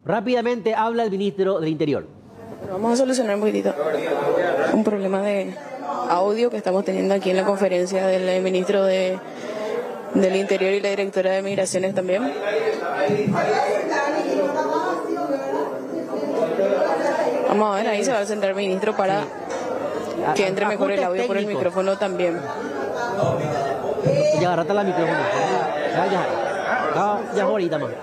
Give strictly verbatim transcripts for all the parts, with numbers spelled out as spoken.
Rápidamente habla el ministro del Interior. Vamos a solucionar un poquitito un problema de audio que estamos teniendo aquí en la conferencia del ministro de, del Interior y la directora de Migraciones también. Vamos a ver, ahí se va a sentar el ministro para que entre mejor el audio por el micrófono también. Ya agarrate la micrófono. Ya, ya. Ya, ya ahorita más.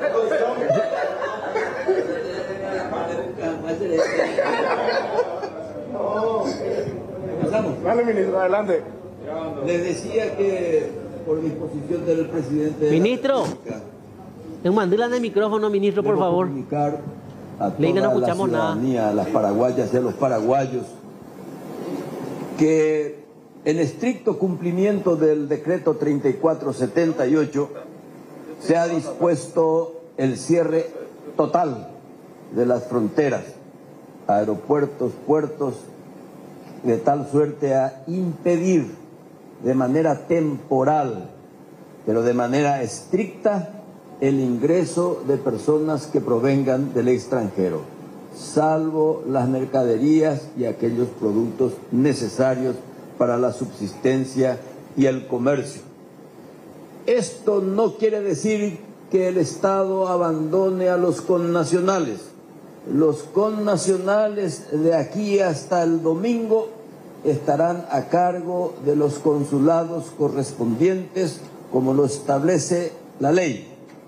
Dale, ministro, adelante. Les decía que por disposición del presidente... Ministro, en mandila el micrófono, ministro, por favor. Comunicar a toda Leila, no la escuchamos ciudadanía, nada. a las paraguayas y a los paraguayos, que en estricto cumplimiento del decreto treinta y cuatro setenta y ocho se ha dispuesto el cierre total de las fronteras, aeropuertos, puertos, de tal suerte a impedir de manera temporal, pero de manera estricta, el ingreso de personas que provengan del extranjero, salvo las mercaderías y aquellos productos necesarios para la subsistencia y el comercio. Esto no quiere decir que el Estado abandone a los connacionales. Los connacionales de aquí hasta el domingo estarán a cargo de los consulados correspondientes, como lo establece la ley.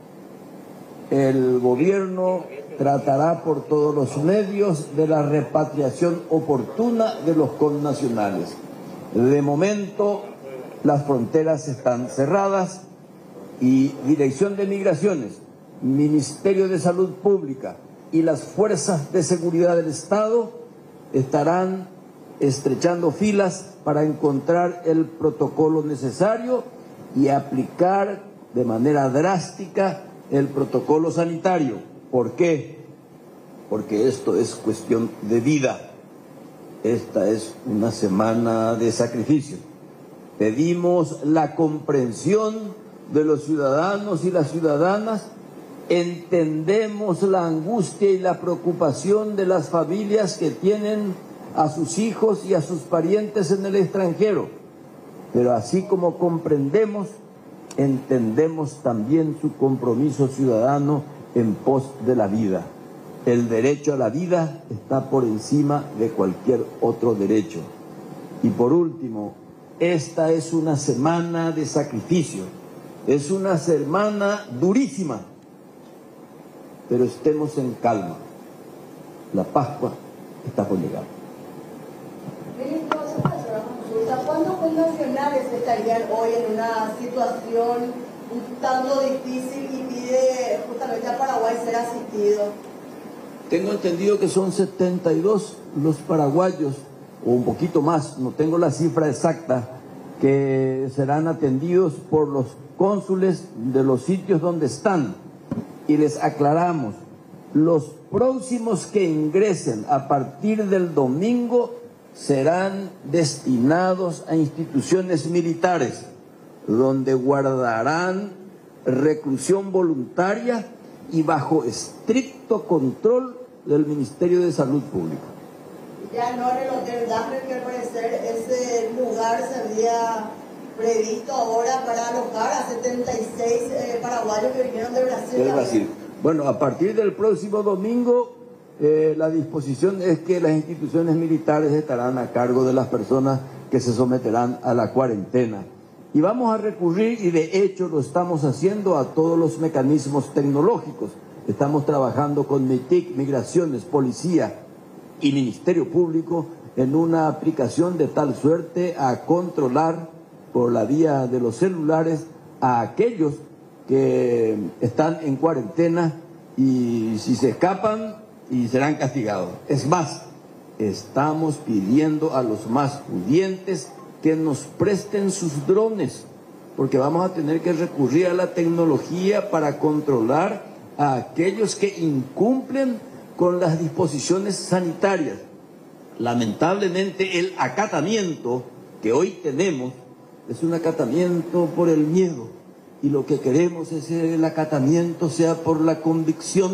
El gobierno tratará por todos los medios de la repatriación oportuna de los connacionales. De momento, las fronteras están cerradas y Dirección de Migraciones, Ministerio de Salud Pública y las fuerzas de seguridad del Estado estarán estrechando filas para encontrar el protocolo necesario y aplicar de manera drástica el protocolo sanitario. ¿Por qué? Porque esto es cuestión de vida. Esta es una semana de sacrificio. Pedimos la comprensión de los ciudadanos y las ciudadanas. Entendemos la angustia y la preocupación de las familias que tienen a sus hijos y a sus parientes en el extranjero, pero así como comprendemos, entendemos también su compromiso ciudadano en pos de la vida. El derecho a la vida está por encima de cualquier otro derecho. Y por último, esta es una semana de sacrificio, es una semana durísima, pero estemos en calma. La Pascua está por llegar. ¿Cuántos connacionales estarían hoy en una situación un tanto difícil y pide justamente a Paraguay ser asistido? Tengo entendido que son setenta y dos los paraguayos, o un poquito más, no tengo la cifra exacta, que serán atendidos por los cónsules de los sitios donde están. Y les aclaramos, los próximos que ingresen a partir del domingo serán destinados a instituciones militares, donde guardarán reclusión voluntaria y bajo estricto control del Ministerio de Salud Pública. Ya no en el Hotel Dafne, que al parecer ese lugar se había previsto ahora para alojar a setenta y seis eh, paraguayos que vinieron de Brasil. De Brasil. Bueno, a partir del próximo domingo, eh, la disposición es que las instituciones militares estarán a cargo de las personas que se someterán a la cuarentena. Y vamos a recurrir, y de hecho lo estamos haciendo, a todos los mecanismos tecnológicos. Estamos trabajando con MITIC, Migraciones, Policía y Ministerio Público en una aplicación de tal suerte a controlar por la vía de los celulares a aquellos que están en cuarentena y si se escapan y serán castigados. Es más, estamos pidiendo a los más pudientes que nos presten sus drones, porque vamos a tener que recurrir a la tecnología para controlar a aquellos que incumplen con las disposiciones sanitarias. Lamentablemente el acatamiento que hoy tenemos es un acatamiento por el miedo, y lo que queremos es que el acatamiento sea por la convicción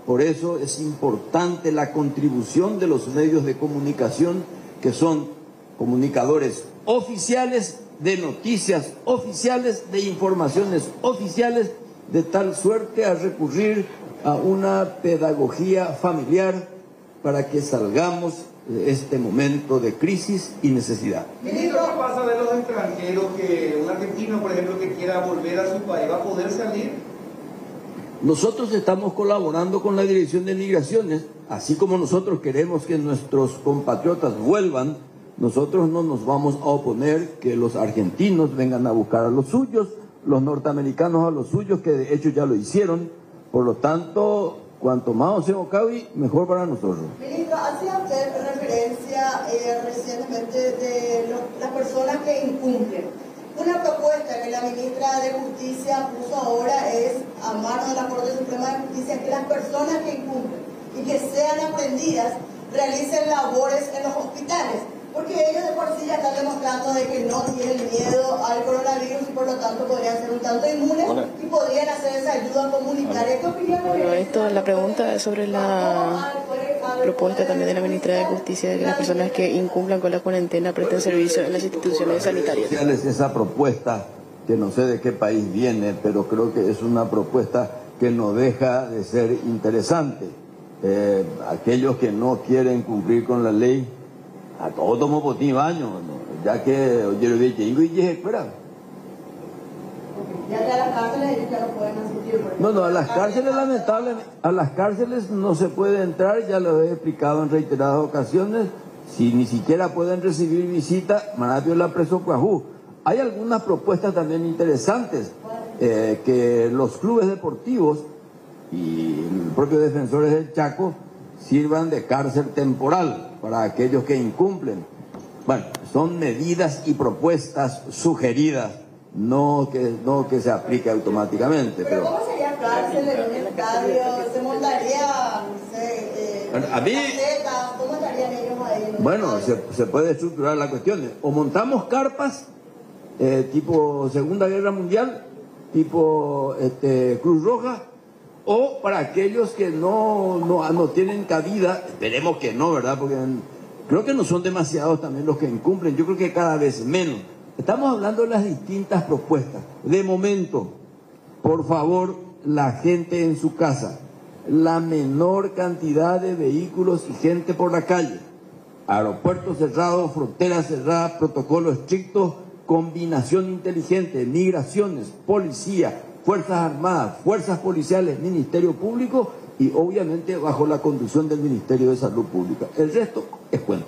Por eso es importante la contribución de los medios de comunicación, que son comunicadores oficiales, de noticias oficiales, de informaciones oficiales, de tal suerte a recurrir a una pedagogía familiar para que salgamos de este momento de crisis y necesidad. Ministro, ¿qué pasa de los extranjeros? Que un argentino, por ejemplo, que quiera volver a su país, ¿va a poder salir? Nosotros estamos colaborando con la Dirección de Migraciones, así como nosotros queremos que nuestros compatriotas vuelvan. Nosotros no nos vamos a oponer que los argentinos vengan a buscar a los suyos, los norteamericanos a los suyos, que de hecho ya lo hicieron. Por lo tanto, cuanto más se ocabe, mejor para nosotros. Ministro, hacía usted referencia eh, recientemente de lo, las personas que incumplen. Una propuesta que la ministra de Justicia puso ahora es, a mano de la Corte Suprema de Justicia, que las personas que incumplen y que sean aprendidas realicen labores en los hospitales. Porque ellos de por sí ya están demostrando de que no tienen miedo al coronavirus y por lo tanto podrían ser un tanto inmunes y podrían hacer esa ayuda comunitaria. ¿Qué opinión? Bueno, esto, la pregunta es sobre la propuesta también de la ministra de Justicia de que las personas que incumplan con la cuarentena presten servicio en las instituciones sanitarias. Esa propuesta, que no sé de qué país viene, pero creo que es una propuesta que no deja de ser interesante. Eh, aquellos que no quieren cumplir con la ley, a todos tomó por ti baño, ¿no? Ya que oye lo vi y dije, espera. Ya que a las cárceles ellos ya no pueden asistir. No, no, a las cárceles lamentablemente, a las cárceles no se puede entrar, ya lo he explicado en reiteradas ocasiones, si ni siquiera pueden recibir visita, Manatio la preso Cuajú. Hay algunas propuestas también interesantes, eh, que los clubes deportivos y los propios defensores del Chaco sirvan de cárcel temporal para aquellos que incumplen. Bueno, son medidas y propuestas sugeridas, no que, no que se aplique automáticamente. Pero, pero ¿cómo sería cárcel en un estadio? ¿Se montaría, no sé, eh, bueno, a mí, casetas? ¿Cómo estarían ellos ahí? bueno, se, se puede estructurar la cuestión. O montamos carpas, eh, tipo Segunda Guerra Mundial, tipo este, Cruz Roja, o para aquellos que no, no, no tienen cabida, esperemos que no, ¿verdad? Porque creo que no son demasiados también los que incumplen, yo creo que cada vez menos. Estamos hablando de las distintas propuestas. De momento, por favor, la gente en su casa, la menor cantidad de vehículos y gente por la calle, aeropuertos cerrados, fronteras cerradas, protocolo estricto, combinación inteligente, migraciones, policía, Fuerzas Armadas, Fuerzas Policiales, Ministerio Público y obviamente bajo la conducción del Ministerio de Salud Pública. El resto es cuento.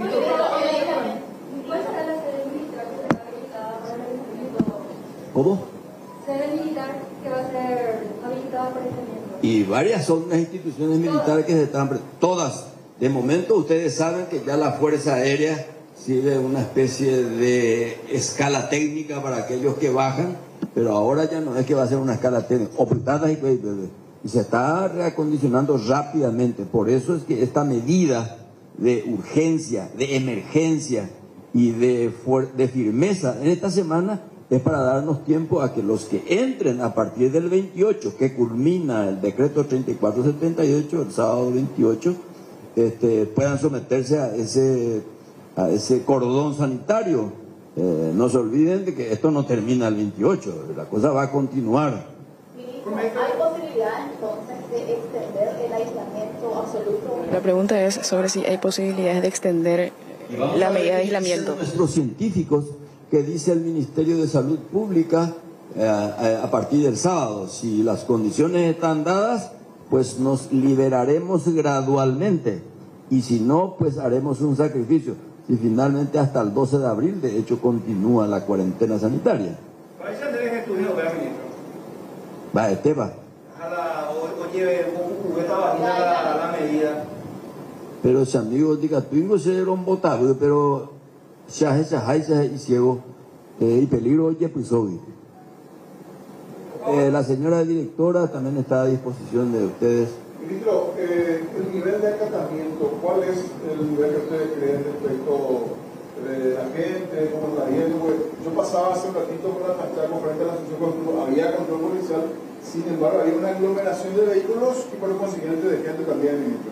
¿Cómo? Sede militar que va a ser habilitada por este miembro. Y varias son las instituciones militares que se están... Todas. De momento ustedes saben que ya la Fuerza Aérea sirve una especie de escala técnica para aquellos que bajan, pero ahora ya no es que va a ser una escala técnica, y se está reacondicionando rápidamente. Por eso es que esta medida de urgencia, de emergencia y de, de firmeza en esta semana es para darnos tiempo a que los que entren a partir del veintiocho, que culmina el decreto treinta y cuatro setenta y ocho, el sábado veintiocho, este, puedan someterse a ese, a ese cordón sanitario. Eh, no se olviden de que esto no termina el veintiocho, la cosa va a continuar. Ministro, ¿hay posibilidad entonces de extender el aislamiento absoluto? La pregunta es sobre si hay posibilidades de extender la medida de aislamiento. Nuestros científicos, que dice el Ministerio de Salud Pública, eh, a, a partir del sábado, si las condiciones están dadas, pues nos liberaremos gradualmente, y si no, pues haremos un sacrificio. Y finalmente hasta el doce de abril, de hecho, continúa la cuarentena sanitaria. ¿Para eso tenés estudio, ¿verdad, ministro? Va, Esteban. Oye, esta bajita la, la medida. Pero si amigos diga, tú no se dieron votar, pero ya es ya y ciego, y peligro oye, pues hoy. Eh, la señora directora también está a disposición de ustedes. Ministro, eh, el nivel de acatamiento, ¿cuál es el nivel que ustedes creen respecto de la gente? ¿Cómo está yendo? Yo pasaba hace un ratito por la Chaco frente a la Asunción, había control policial, Sin embargo, hay una aglomeración de vehículos y por lo consiguiente de gente también, ministro.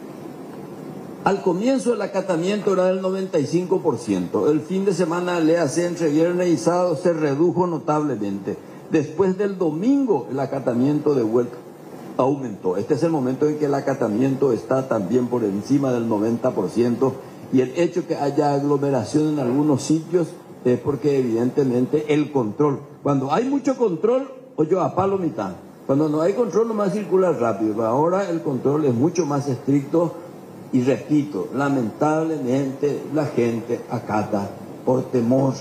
Al comienzo el acatamiento era del noventa y cinco por ciento. El fin de semana, le hace entre viernes y sábado, se redujo notablemente. Después del domingo, el acatamiento de vuelta aumentó. Este es el momento en que el acatamiento está también por encima del noventa por ciento, y el hecho que haya aglomeración en algunos sitios es porque evidentemente el control, cuando hay mucho control, oye, a palo mitad. Cuando no hay control, nomás circula rápido. Ahora el control es mucho más estricto y, repito, lamentablemente la gente acata por temor,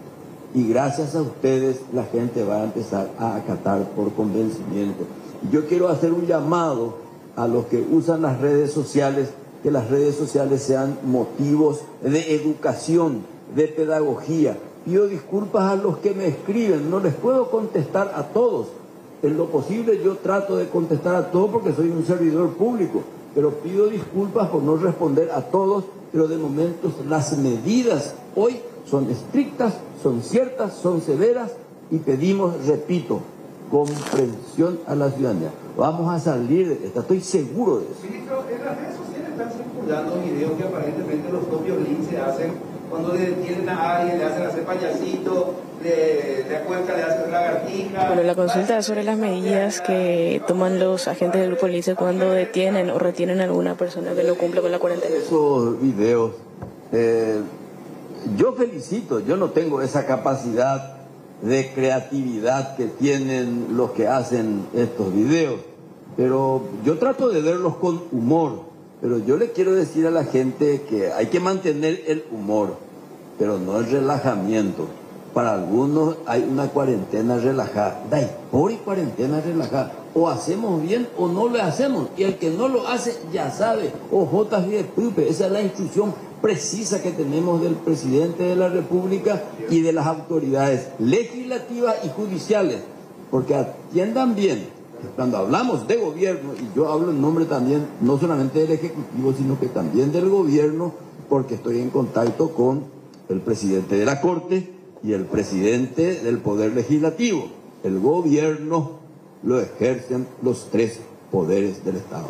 y gracias a ustedes la gente va a empezar a acatar por convencimiento. Yo quiero hacer un llamado a los que usan las redes sociales, que las redes sociales sean motivos de educación, de pedagogía. Pido disculpas a los que me escriben, no les puedo contestar a todos. En lo posible yo trato de contestar a todos porque soy un servidor público, pero pido disculpas por no responder a todos, pero de momento las medidas hoy son estrictas, son ciertas, son severas, y pedimos, repito, comprensión a la ciudadanía. Vamos a salir de esta, estoy seguro de eso. Ministro, en las redes sociales están circulando videos que aparentemente los propios links se hacen cuando detienen a alguien, le hacen hacer payasito, le, le acuestan, le hacen lagartija. Bueno, la consulta es sobre las medidas que toman los agentes del Grupo Lince cuando detienen o retienen a alguna persona que no cumple con la cuarentena. Esos videos, eh, yo felicito, yo no tengo esa capacidad de creatividad que tienen los que hacen estos videos, pero yo trato de verlos con humor. Pero yo le quiero decir a la gente que hay que mantener el humor, pero no el relajamiento. Para algunos hay una cuarentena relajada. Dai, por y cuarentena relajada. O hacemos bien o no lo hacemos. Y el que no lo hace ya sabe. O J de Pupe. Esa es la instrucción precisa que tenemos del presidente de la República y de las autoridades legislativas y judiciales. Porque atiendan bien. Cuando hablamos de gobierno, y yo hablo en nombre también, no solamente del Ejecutivo, sino que también del gobierno, porque estoy en contacto con el presidente de la Corte y el presidente del Poder Legislativo. El gobierno lo ejercen los tres poderes del Estado.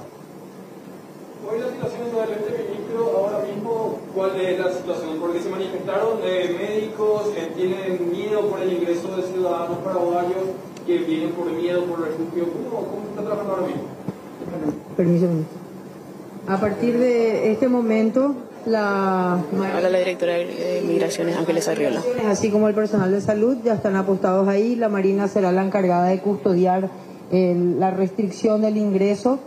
Hoy la situación en el este, ministro, ahora mismo, ¿cuál es la situación? Porque se manifestaron eh, médicos que tienen miedo por el ingreso de ciudadanos paraguayos que vienen por miedo, por refugio. ¿Cómo, cómo está trabajando ahora mismo? Permiso, ministro. A partir de este momento, la... Habla la directora de Migraciones, Ángeles Arriola. Así como el personal de salud ya están apostados ahí. La Marina será la encargada de custodiar el, la restricción del ingreso.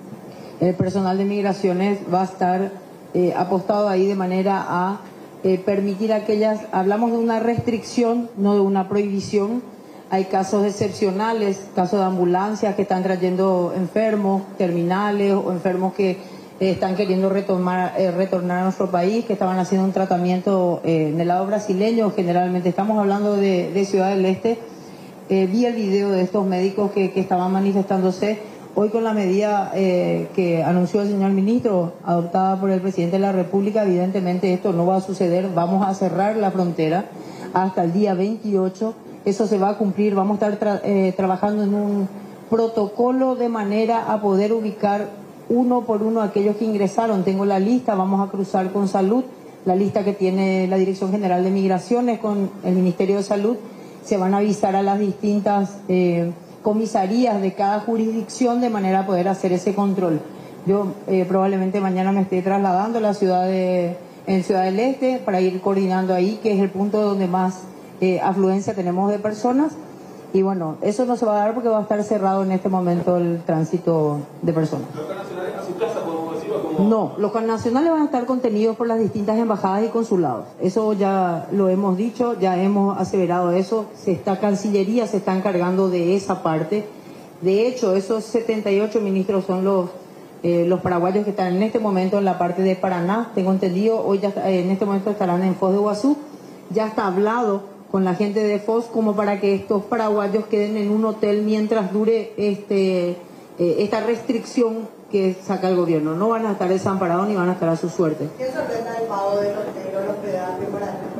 El personal de Migraciones va a estar eh, apostado ahí de manera a eh, permitir aquellas... Hablamos de una restricción, no de una prohibición. Hay casos excepcionales, casos de ambulancias que están trayendo enfermos terminales o enfermos que eh, están queriendo retomar, eh, retornar a nuestro país, que estaban haciendo un tratamiento eh, en el lado brasileño. Generalmente estamos hablando de, de Ciudad del Este. Eh, vi el video de estos médicos que, que estaban manifestándose. Hoy, con la medida eh, que anunció el señor ministro, adoptada por el presidente de la República, evidentemente esto no va a suceder. Vamos a cerrar la frontera hasta el día veintiocho. Eso se va a cumplir. Vamos a estar tra eh, trabajando en un protocolo de manera a poder ubicar uno por uno a aquellos que ingresaron. Tengo la lista, vamos a cruzar con salud, la lista que tiene la Dirección General de Migraciones con el Ministerio de Salud. Se van a avisar a las distintas eh, comisarías de cada jurisdicción de manera a poder hacer ese control. Yo eh, probablemente mañana me esté trasladando a la ciudad de, en Ciudad del Este para ir coordinando ahí, que es el punto donde más Eh, afluencia tenemos de personas, y bueno, eso no se va a dar porque va a estar cerrado en este momento el tránsito de personas. ¿Los connacionales a su casa, podemos decirlo? Como... No, los connacionales van a estar contenidos por las distintas embajadas y consulados. Eso ya lo hemos dicho, ya hemos aseverado eso. Se está, Cancillería se está encargando de esa parte. De hecho, esos setenta y ocho ministros son los eh, los paraguayos que están en este momento en la parte de Paraná. Tengo entendido, hoy ya eh, en este momento estarán en Foz de Iguazú. Ya está hablado con la gente de Foz como para que estos paraguayos queden en un hotel mientras dure este eh, esta restricción que saca el gobierno. No van a estar desamparados ni van a estar a su suerte. ¿Qué sorprende el pago del hotel o los hospedaje para estas personas?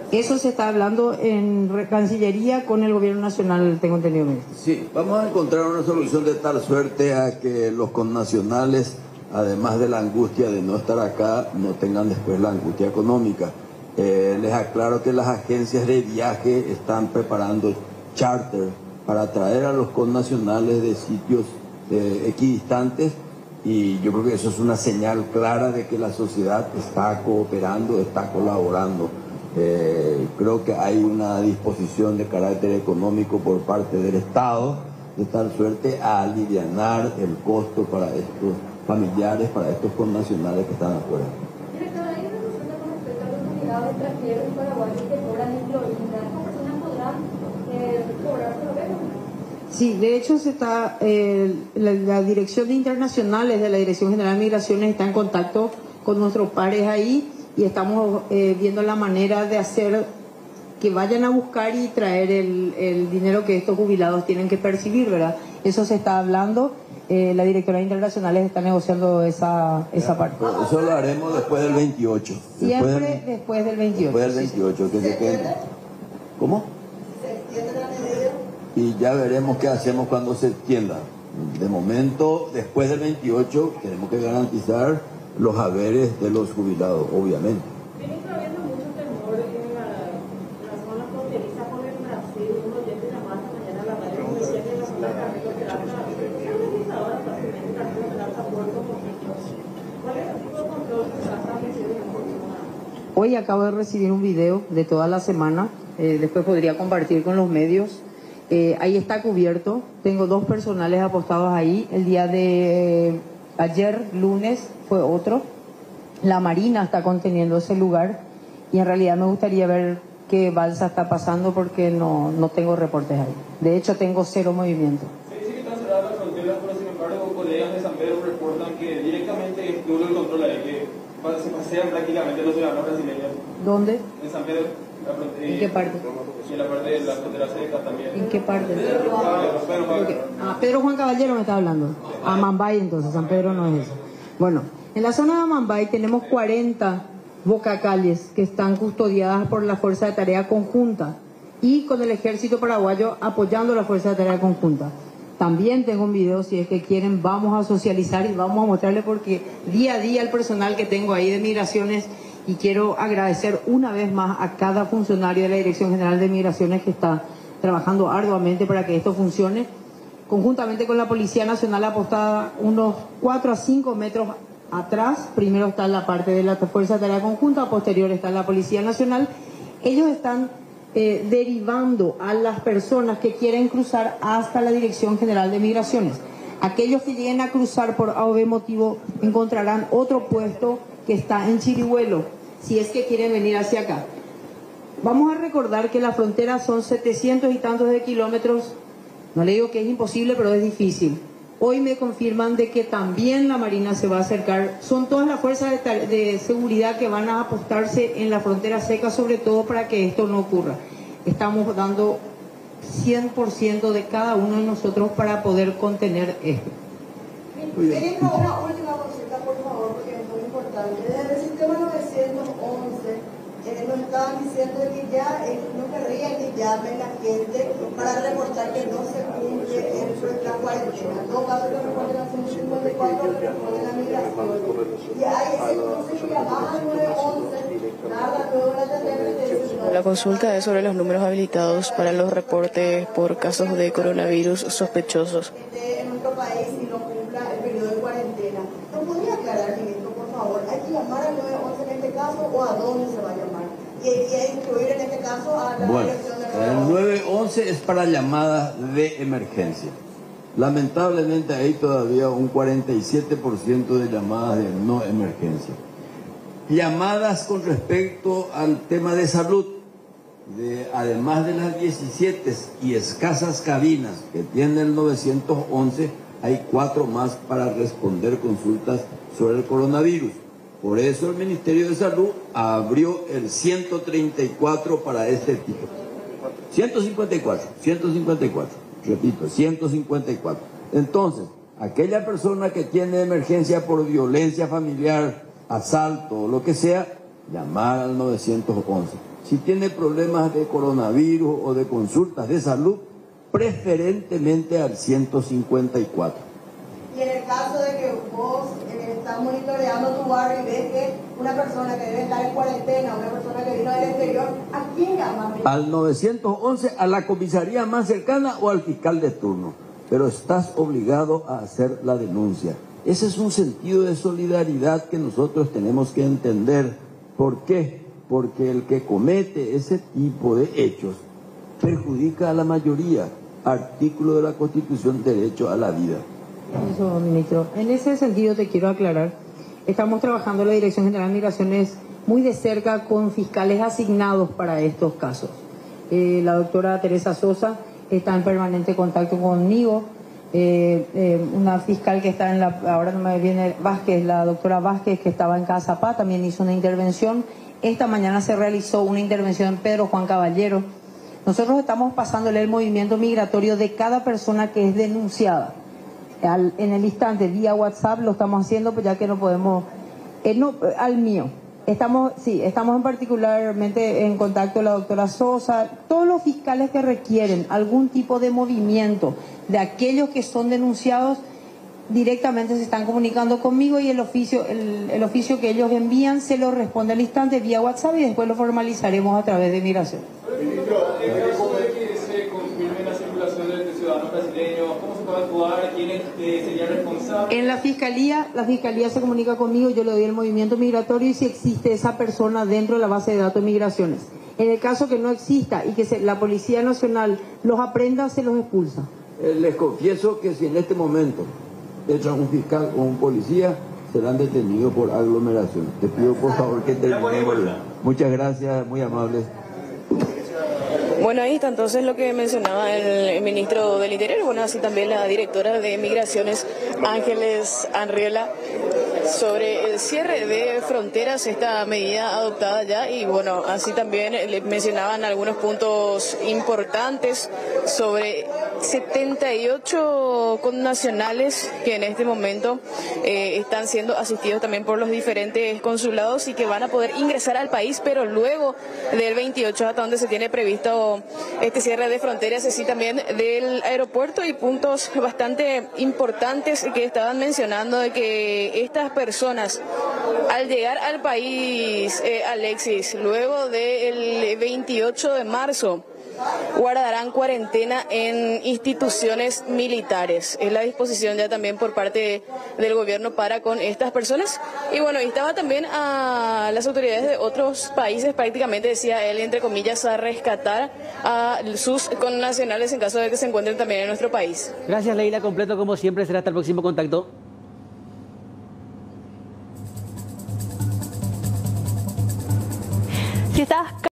Eso se está hablando en Cancillería con el Gobierno Nacional, tengo entendido. Sí, vamos a encontrar una solución de tal suerte a que los connacionales, además de la angustia de no estar acá, no tengan después la angustia económica. Eh, les aclaro que las agencias de viaje están preparando charter para traer a los connacionales de sitios eh, equidistantes, y yo creo que eso es una señal clara de que la sociedad está cooperando, está colaborando. Eh, creo que hay una disposición de carácter económico por parte del Estado de tal suerte a alivianar el costo para estos familiares, para estos connacionales que están afuera. Director, hay una consulta con respecto a los jubilados extranjeros y paraguayos que cobran en Florida. ¿Estas personas podrán eh, cobrar por lo menos? Sí, de hecho se está eh, la, la Dirección de Internacionales de la Dirección General de Migraciones está en contacto con nuestros pares ahí, y estamos eh, viendo la manera de hacer que vayan a buscar y traer el, el dinero que estos jubilados tienen que percibir, ¿verdad? Eso se está hablando, eh, la Directora de Internacionales está negociando esa, esa parte. Eso lo haremos después del veintiocho. Siempre después del, después del veintiocho. Después del veintiocho, que se quede. ¿Cómo? ¿Se extiende la medida? Y ya veremos qué hacemos cuando se extienda. De momento, después del veintiocho, tenemos que garantizar los haberes de los jubilados, obviamente. Ministro, habiendo mucho temor en la, la zona fronteriza con el Brasil, un oyente llamado esta mañana a la radio y decía que la zona de Carrito Peralta, una organizadora prácticamente Carrito Peralta, Puerto Mojitos. ¿Cuál es el tipo de control que se ha establecido en esta zona? Hoy acabo de recibir un video de toda la semana, eh, después podría compartir con los medios. Eh, ahí está cubierto, tengo dos personales apostados ahí. El día de eh, ayer, lunes, fue otro. La Marina está conteniendo ese lugar, y en realidad me gustaría ver qué balsa está pasando porque no, no tengo reportes ahí. De hecho, tengo cero movimiento. Se dice que están cerradas las fronteras, pero sin embargo, colegas de San Pedro reportan que directamente es nulo el control ahí, que se pasean prácticamente los ciudadanos brasileños. ¿Dónde? En San Pedro. La frontera, ¿En qué parte? Y en la parte de la frontera seca también. ¿En qué parte? Porque, ah, Pedro Juan Caballero me está hablando. A Mambay, entonces, San Pedro no es eso. Bueno, en la zona de Mambay tenemos cuarenta bocacalles que están custodiadas por la Fuerza de Tarea Conjunta y con el Ejército Paraguayo apoyando la Fuerza de Tarea Conjunta. También tengo un video, si es que quieren, vamos a socializar y vamos a mostrarles, porque día a día el personal que tengo ahí de Migraciones, y quiero agradecer una vez más a cada funcionario de la Dirección General de Migraciones que está trabajando arduamente para que esto funcione, conjuntamente con la Policía Nacional apostada unos cuatro a cinco metros atrás. Primero está la parte de la Fuerza de Tarea Conjunta, posterior está la Policía Nacional. Ellos están eh, derivando a las personas que quieren cruzar hasta la Dirección General de Migraciones. Aquellos que lleguen a cruzar por A o B motivo encontrarán otro puesto que está en Chirihuelo, si es que quieren venir hacia acá. Vamos a recordar que la frontera son setecientos y tantos de kilómetros. No le digo que es imposible, pero es difícil. Hoy me confirman de que también la Marina se va a acercar. Son todas las fuerzas de, de seguridad que van a apostarse en la frontera seca, sobre todo para que esto no ocurra. Estamos dando cien por ciento de cada uno de nosotros para poder contener esto. Ministro, una última consulta, por favor, porque es muy importante. Desde el sistema novecientos once eh, nos estaban diciendo que ya eh, no querrían que llamen la gente para reportar que no se cumple el, la cuarentena. En todo caso, que reporten a ciento cincuenta y cuatro, que reporten a migración. Y hay entonces que llamar al nueve once, nada, luego la tendrán. La consulta es sobre los números habilitados para los reportes por casos de coronavirus sospechosos. En nuestro país y no cumpla el periodo de cuarentena. ¿No podría aclarar, ministro, por favor? ¿Hay que llamar al nueve once en este caso o a dónde se va a llamar? Y hay que incluir en este caso a la Bueno, dirección del el nueve once es para llamadas de emergencia. Lamentablemente hay todavía un cuarenta y siete por ciento de llamadas de no emergencia. Llamadas con respecto al tema de salud, de, además de las diecisiete y escasas cabinas que tiene el novecientos once, hay cuatro más para responder consultas sobre el coronavirus. Por eso el Ministerio de Salud abrió el ciento treinta y cuatro para este tipo. ciento cincuenta y cuatro, ciento cincuenta y cuatro, repito, ciento cincuenta y cuatro. Entonces, aquella persona que tiene emergencia por violencia familiar, asalto o lo que sea, llamar al novecientos once. Si tiene problemas de coronavirus o de consultas de salud, preferentemente al ciento cincuenta y cuatro. Y en el caso de que vos eh, estás monitoreando tu barrio y ves que una persona que debe estar en cuarentena, una persona que vino del exterior, ¿a quién llamas? Al nueve once, a la comisaría más cercana o al fiscal de turno. Pero estás obligado a hacer la denuncia. Ese es un sentido de solidaridad que nosotros tenemos que entender. ¿Por qué? Porque el que comete ese tipo de hechos perjudica a la mayoría. Artículo de la Constitución, derecho a la vida. Eso, ministro. En ese sentido te quiero aclarar, estamos trabajando en la Dirección General de Migraciones muy de cerca con fiscales asignados para estos casos. Eh, la doctora Teresa Sosa está en permanente contacto conmigo, eh, eh, una fiscal que está en la, ahora no me viene, Vázquez, la doctora Vázquez, que estaba en Cazapá, también hizo una intervención. Esta mañana se realizó una intervención en Pedro Juan Caballero. Nosotros estamos pasándole el movimiento migratorio de cada persona que es denunciada. Al, en el instante, vía WhatsApp lo estamos haciendo, pues ya que no podemos, eh, no, al mío. Estamos, sí, estamos en particularmente en contacto con la doctora Sosa, todos los fiscales que requieren algún tipo de movimiento de aquellos que son denunciados, directamente se están comunicando conmigo y el oficio, el, el oficio que ellos envían se lo responde al instante vía WhatsApp y después lo formalizaremos a través de migración. Ministro, en caso de que se confirme la circulación de ciudadanos brasileños, ¿cómo se puede actuar? ¿Quién es, eh, sería responsable? En la fiscalía, la fiscalía se comunica conmigo, yo le doy el movimiento migratorio y si existe esa persona dentro de la base de datos de migraciones. En el caso que no exista y que se, la Policía Nacional los aprenda, se los expulsa. Eh, les confieso que si en este momento entra un fiscal o un policía, serán detenidos por aglomeración. Te pido por favor que terminemos. Muchas gracias, muy amables. Bueno, ahí está entonces lo que mencionaba el ministro del Interior, bueno, así también la directora de Migraciones, Ángeles Anriela, sobre el cierre de fronteras, esta medida adoptada ya, y bueno, así también le mencionaban algunos puntos importantes sobre setenta y ocho connacionales que en este momento eh, están siendo asistidos también por los diferentes consulados y que van a poder ingresar al país, pero luego del veintiocho hasta donde se tiene previsto este cierre de fronteras, así también del aeropuerto, y puntos bastante importantes que estaban mencionando de que estas personas al llegar al país, eh, Alexis, luego del veintiocho de marzo, guardarán cuarentena en instituciones militares. Es la disposición ya también por parte del gobierno para con estas personas. Y bueno, estaba también a las autoridades de otros países, prácticamente decía él, entre comillas, a rescatar a sus connacionales en caso de que se encuentren también en nuestro país. Gracias, Leila. Completo como siempre. Será hasta el próximo contacto. Si estás